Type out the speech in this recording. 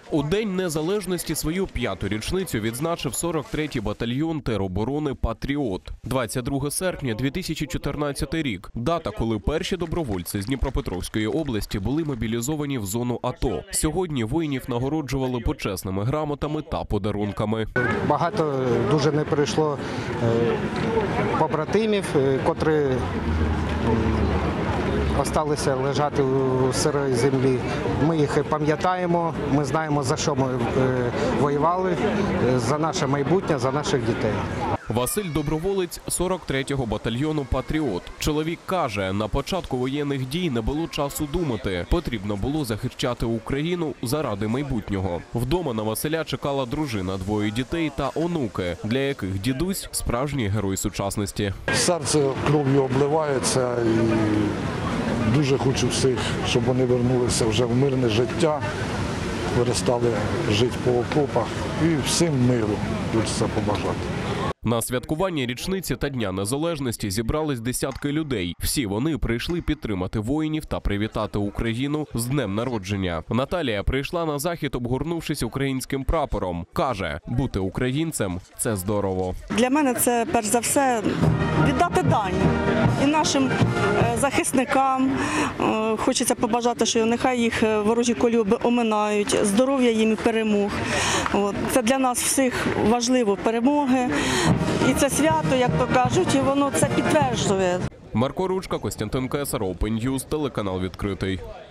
У День Незалежності свою 5-ту річницю відзначив 43-й батальйон тероборони «Патріот». 22 серпня 2014 рік – дата, коли перші добровольці з Дніпропетровської області були мобілізовані в зону АТО. Сьогодні воїнів нагороджували почесними грамотами та подарунками. Багато дуже не прийшло побратимів, котрі залишилися лежати у сирій землі. Ми їх пам'ятаємо, ми знаємо, за що ми воювали, за наше майбутнє, за наших дітей. Василь – доброволець 43-го батальйону «Патріот». Чоловік каже, на початку воєнних дій не було часу думати. Потрібно було захищати Україну заради майбутнього. Вдома на Василя чекала дружина, 2 дітей та онуки, для яких дідусь – справжній герой сучасності. Серце кров'ю обливається і дуже хочу всіх, щоб вони повернулися вже в мирне життя, перестали жити по окопах і всім миру хочеться побажати. На святкування річниці та Дня Незалежності зібрались десятки людей. Всі вони прийшли підтримати воїнів та привітати Україну з днем народження. Наталія прийшла на захід, обгорнувшись українським прапором. Каже, бути українцем – це здорово. Для мене це, перш за все, віддати дань і нашим захисникам. Хочеться побажати, що нехай їх ворожі кульоби оминають, здоров'я їм і перемог. Це для нас всіх важливо – перемоги. І це свято, як то кажуть, і воно це підтверджує. Марко Ручка, Костянтин Кесар, Open News, телеканал «Відкритий».